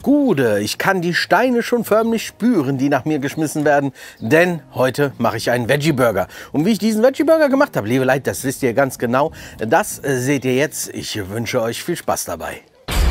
Gude, ich kann die Steine schon förmlich spüren, die nach mir geschmissen werden, denn heute mache ich einen Veggie-Burger. Und wie ich diesen Veggie-Burger gemacht habe, liebe Leute, das wisst ihr ganz genau, das seht ihr jetzt. Ich wünsche euch viel Spaß dabei.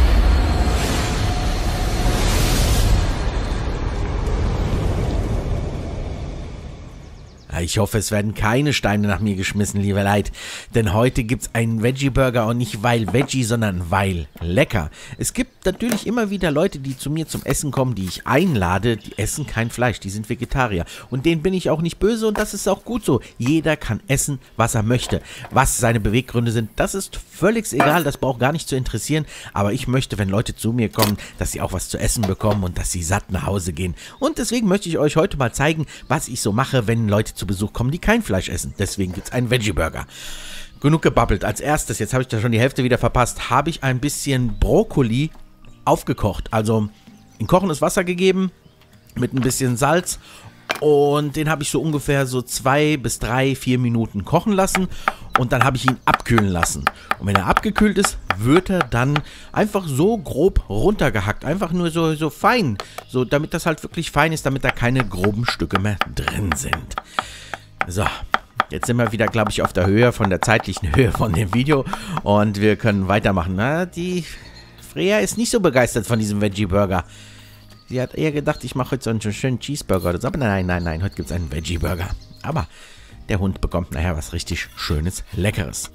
Ich hoffe, es werden keine Steine nach mir geschmissen, liebe Leute. Denn heute gibt es einen Veggie-Burger und nicht weil Veggie, sondern weil lecker. Es gibt natürlich immer wieder Leute, die zu mir zum Essen kommen, die ich einlade, die essen kein Fleisch, die sind Vegetarier. Und denen bin ich auch nicht böse und das ist auch gut so. Jeder kann essen, was er möchte. Was seine Beweggründe sind, das ist völlig egal, das braucht gar nicht zu interessieren. Aber ich möchte, wenn Leute zu mir kommen, dass sie auch was zu essen bekommen und dass sie satt nach Hause gehen. Und deswegen möchte ich euch heute mal zeigen, was ich so mache, wenn Leute zu Besuch kommen, die kein Fleisch essen. Deswegen gibt es einen Veggie-Burger. Genug gebabbelt. Als erstes, jetzt habe ich da schon die Hälfte wieder verpasst, habe ich ein bisschen Brokkoli aufgekocht. Also in kochendes Wasser gegeben, mit ein bisschen Salz. Und den habe ich so ungefähr so 2 bis 3, 4 Minuten kochen lassen. Und dann habe ich ihn abkühlen lassen. Und wenn er abgekühlt ist, wird er dann einfach so grob runtergehackt. Einfach nur so fein. So, damit das halt wirklich fein ist, damit da keine groben Stücke mehr drin sind. So, jetzt sind wir wieder, glaube ich, auf der Höhe, von der zeitlichen Höhe von dem Video. Und wir können weitermachen. Na, die Freya ist nicht so begeistert von diesem Veggie-Burger. Sie hat eher gedacht, ich mache heute so einen schönen Cheeseburger oder so. Aber nein, heute gibt es einen Veggie-Burger. Aber der Hund bekommt nachher was richtig Schönes, Leckeres.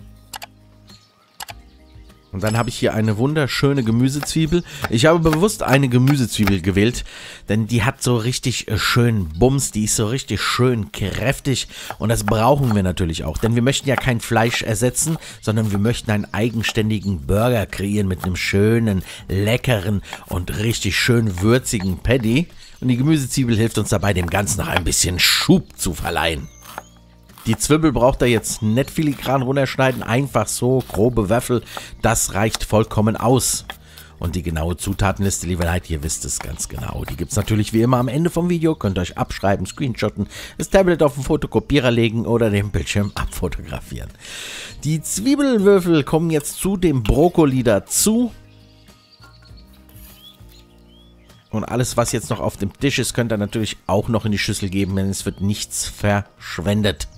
Und dann habe ich hier eine wunderschöne Gemüsezwiebel. Ich habe bewusst eine Gemüsezwiebel gewählt, denn die hat so richtig schön Bums, die ist so richtig schön kräftig und das brauchen wir natürlich auch, denn wir möchten ja kein Fleisch ersetzen, sondern wir möchten einen eigenständigen Burger kreieren mit einem schönen, leckeren und richtig schön würzigen Patty. Und die Gemüsezwiebel hilft uns dabei, dem Ganzen noch ein bisschen Schub zu verleihen. Die Zwiebel braucht ihr jetzt nicht filigran runterschneiden, einfach so grobe Würfel, das reicht vollkommen aus. Und die genaue Zutatenliste, liebe Leute, ihr wisst es ganz genau. Die gibt es natürlich wie immer am Ende vom Video, könnt ihr euch abschreiben, screenshotten, das Tablet auf den Fotokopierer legen oder den Bildschirm abfotografieren. Die Zwiebelwürfel kommen jetzt zu dem Brokkoli dazu. Und alles, was jetzt noch auf dem Tisch ist, könnt ihr natürlich auch noch in die Schüssel geben, denn es wird nichts verschwendet.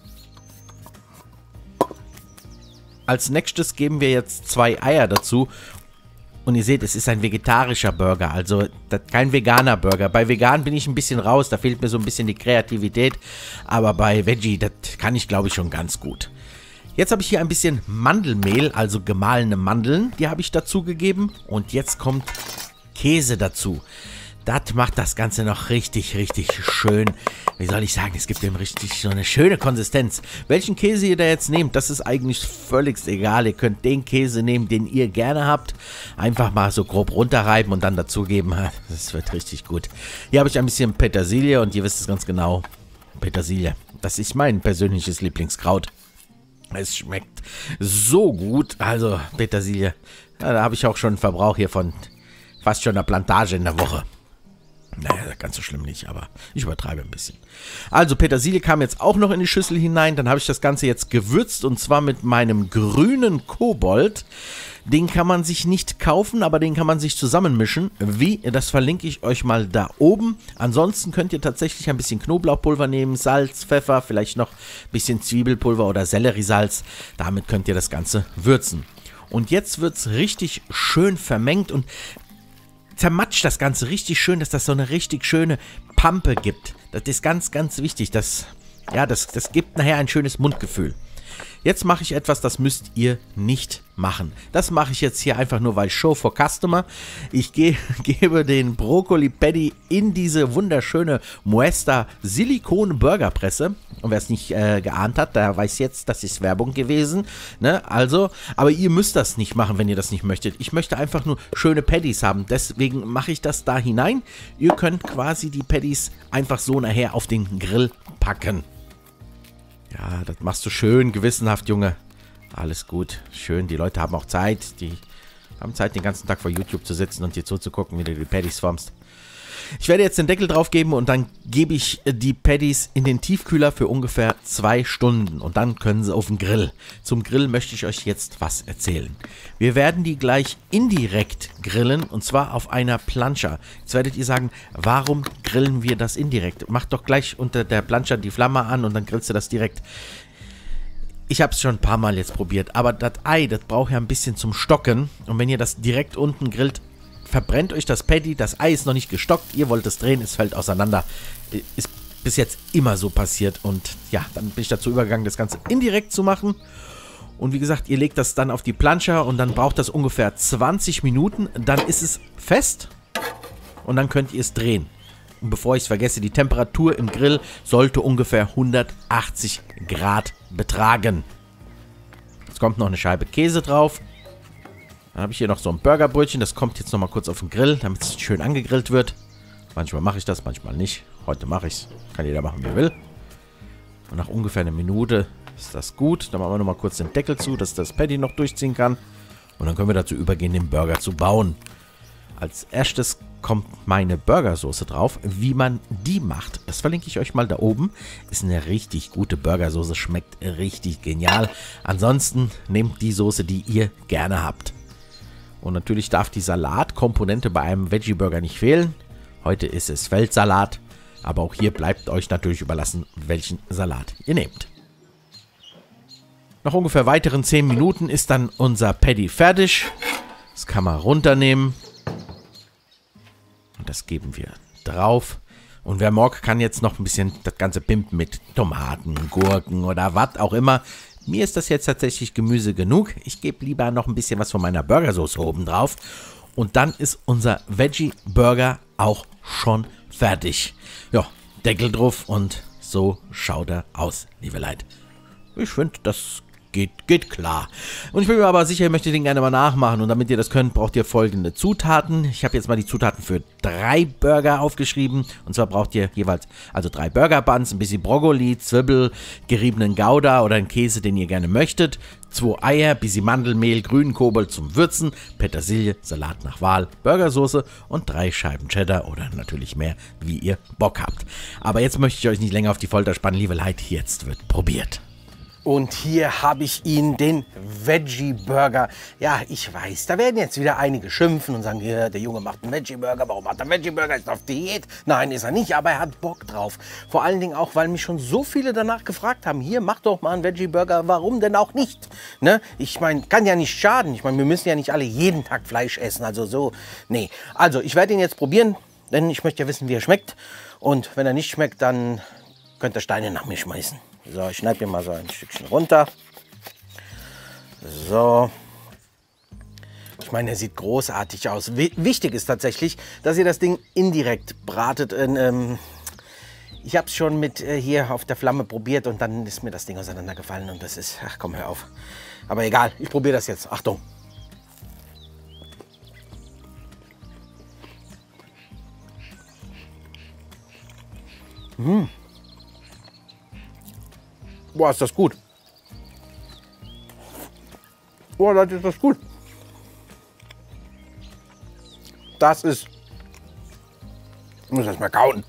Als nächstes geben wir jetzt 2 Eier dazu. Und ihr seht, es ist ein vegetarischer Burger, also kein veganer Burger. Bei vegan bin ich ein bisschen raus, da fehlt mir so ein bisschen die Kreativität. Aber bei Veggie, das kann ich, glaube ich, schon ganz gut. Jetzt habe ich hier ein bisschen Mandelmehl, also gemahlene Mandeln. Die habe ich dazu gegeben. Und jetzt kommt Käse dazu. Das macht das Ganze noch richtig, richtig schön. Wie soll ich sagen, es gibt dem richtig so eine schöne Konsistenz. Welchen Käse ihr da jetzt nehmt, das ist eigentlich völlig egal. Ihr könnt den Käse nehmen, den ihr gerne habt. Einfach mal so grob runterreiben und dann dazugeben. Das wird richtig gut. Hier habe ich ein bisschen Petersilie und ihr wisst es ganz genau. Petersilie, das ist mein persönliches Lieblingskraut. Es schmeckt so gut. Also Petersilie, da habe ich auch schon einen Verbrauch hier von fast schon einer Plantage in der Woche. Naja, ganz so schlimm nicht, aber ich übertreibe ein bisschen. Also Petersilie kam jetzt auch noch in die Schüssel hinein. Dann habe ich das Ganze jetzt gewürzt und zwar mit meinem grünen Kobold. Den kann man sich nicht kaufen, aber den kann man sich zusammenmischen. Wie? Das verlinke ich euch mal da oben. Ansonsten könnt ihr tatsächlich ein bisschen Knoblauchpulver nehmen, Salz, Pfeffer, vielleicht noch ein bisschen Zwiebelpulver oder Selleriesalz. Damit könnt ihr das Ganze würzen. Und jetzt wird es richtig schön vermengt und zermatscht das Ganze richtig schön, dass das so eine richtig schöne Pampe gibt. Das ist ganz, ganz wichtig. Das gibt nachher ein schönes Mundgefühl. Jetzt mache ich etwas, das müsst ihr nicht machen. Das mache ich jetzt hier einfach nur, weil Show for Customer. Ich gebe den Brokkoli Patty in diese wunderschöne Muesta Silikon Burgerpresse. Und wer es nicht geahnt hat, der weiß jetzt, das ist Werbung gewesen. Ne? Also, aber ihr müsst das nicht machen, wenn ihr das nicht möchtet. Ich möchte einfach nur schöne Patties haben. Deswegen mache ich das da hinein. Ihr könnt quasi die Patties einfach so nachher auf den Grill packen. Ja, das machst du schön gewissenhaft, Junge. Alles gut, schön. Die Leute haben auch Zeit. Die haben Zeit, den ganzen Tag vor YouTube zu sitzen und dir zuzugucken, wie du die Patties formst. Ich werde jetzt den Deckel drauf geben und dann gebe ich die Patties in den Tiefkühler für ungefähr 2 Stunden und dann können sie auf den Grill. Zum Grill möchte ich euch jetzt was erzählen. Wir werden die gleich indirekt grillen und zwar auf einer Plancha. Jetzt werdet ihr sagen, warum grillen wir das indirekt? Macht doch gleich unter der Plancha die Flamme an und dann grillst du das direkt. Ich habe es schon ein paar Mal jetzt probiert, aber das Ei, das braucht ja ein bisschen zum Stocken und wenn ihr das direkt unten grillt, verbrennt euch das Patty, das Ei ist noch nicht gestockt, ihr wollt es drehen, es fällt auseinander. Ist bis jetzt immer so passiert und ja, dann bin ich dazu übergegangen, das Ganze indirekt zu machen. Und wie gesagt, ihr legt das dann auf die Plancha und dann braucht das ungefähr 20 Minuten, dann ist es fest und dann könnt ihr es drehen. Und bevor ich es vergesse, die Temperatur im Grill sollte ungefähr 180 Grad betragen. Jetzt kommt noch eine Scheibe Käse drauf. Dann habe ich hier noch so ein Burgerbrötchen, das kommt jetzt nochmal kurz auf den Grill, damit es schön angegrillt wird. Manchmal mache ich das, manchmal nicht. Heute mache ich es. Kann jeder machen, wie er will. Und nach ungefähr einer Minute ist das gut. Dann machen wir nochmal kurz den Deckel zu, dass das Patty noch durchziehen kann. Und dann können wir dazu übergehen, den Burger zu bauen. Als erstes kommt meine Burgersoße drauf. Wie man die macht, das verlinke ich euch mal da oben. Ist eine richtig gute Burgersoße, schmeckt richtig genial. Ansonsten nehmt die Soße, die ihr gerne habt. Und natürlich darf die Salatkomponente bei einem Veggie-Burger nicht fehlen. Heute ist es Feldsalat, aber auch hier bleibt euch natürlich überlassen, welchen Salat ihr nehmt. Nach ungefähr weiteren 10 Minuten ist dann unser Patty fertig. Das kann man runternehmen. Und das geben wir drauf. Und wer mag, kann jetzt noch ein bisschen das Ganze pimpen mit Tomaten, Gurken oder was auch immer. Mir ist das jetzt tatsächlich Gemüse genug. Ich gebe lieber noch ein bisschen was von meiner Burgersoße oben drauf. Und dann ist unser Veggie-Burger auch schon fertig. Ja, Deckel drauf und so schaut er aus, liebe Leute. Ich finde, das geht klar. Und ich bin mir aber sicher, ihr möchtet den gerne mal nachmachen. Und damit ihr das könnt, braucht ihr folgende Zutaten. Ich habe jetzt mal die Zutaten für 3 Burger aufgeschrieben. Und zwar braucht ihr jeweils 3 Burger Buns, ein bisschen Brokkoli, Zwiebel, geriebenen Gouda oder einen Käse, den ihr gerne möchtet. 2 Eier, bisschen Mandelmehl, grünen Kobold zum Würzen, Petersilie, Salat nach Wahl, Burgersoße und 3 Scheiben Cheddar oder natürlich mehr, wie ihr Bock habt. Aber jetzt möchte ich euch nicht länger auf die Folter spannen, liebe Leute. Jetzt wird probiert. Und hier habe ich Ihnen den Veggie-Burger. Ja, ich weiß, da werden jetzt wieder einige schimpfen und sagen, ja, der Junge macht einen Veggie-Burger. Warum macht er einen Veggie-Burger? Ist auf Diät? Nein, ist er nicht, aber er hat Bock drauf. Vor allen Dingen auch, weil mich schon so viele danach gefragt haben, hier, mach doch mal einen Veggie-Burger. Warum denn auch nicht? Ne? Ich meine, kann ja nicht schaden. Ich meine, wir müssen ja nicht alle jeden Tag Fleisch essen. Also so, nee. Also, ich werde ihn jetzt probieren, denn ich möchte ja wissen, wie er schmeckt. Und wenn er nicht schmeckt, dann könnt ihr Steine nach mir schmeißen. So, ich schneide mir mal so ein Stückchen runter. So. Ich meine, er sieht großartig aus. Wichtig ist tatsächlich, dass ihr das Ding indirekt bratet. Ich habe es schon mit hier auf der Flamme probiert und dann ist mir das Ding auseinandergefallen. Und das ist, ach komm, hör auf. Aber egal, ich probiere das jetzt. Achtung. Boah, ist das gut. Boah, Leute, ist das gut. Das ist... Ich muss das mal kauen.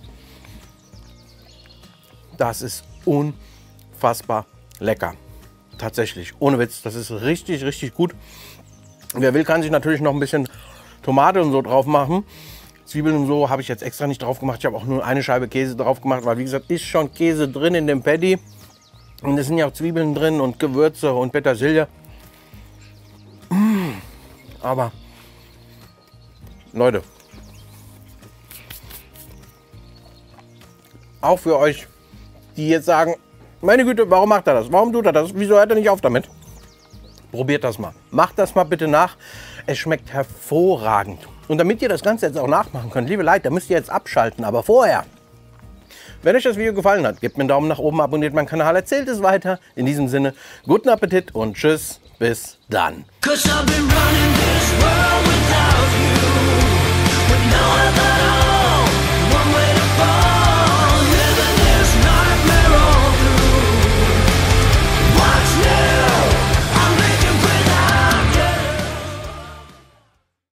Das ist unfassbar lecker. Tatsächlich, ohne Witz. Das ist richtig, richtig gut. Wer will, kann sich natürlich noch ein bisschen Tomate und so drauf machen. Zwiebeln und so habe ich jetzt extra nicht drauf gemacht. Ich habe auch nur eine Scheibe Käse drauf gemacht, weil wie gesagt, ist schon Käse drin in dem Patty. Und es sind ja auch Zwiebeln drin und Gewürze und Petersilie. Aber, Leute, auch für euch, die jetzt sagen, meine Güte, warum macht er das? Warum tut er das? Wieso hört er nicht auf damit? Probiert das mal. Macht das mal bitte nach. Es schmeckt hervorragend. Und damit ihr das Ganze jetzt auch nachmachen könnt, liebe Leute, da müsst ihr jetzt abschalten. Aber vorher, wenn euch das Video gefallen hat, gebt mir einen Daumen nach oben, abonniert meinen Kanal, erzählt es weiter. In diesem Sinne, guten Appetit und tschüss, bis dann.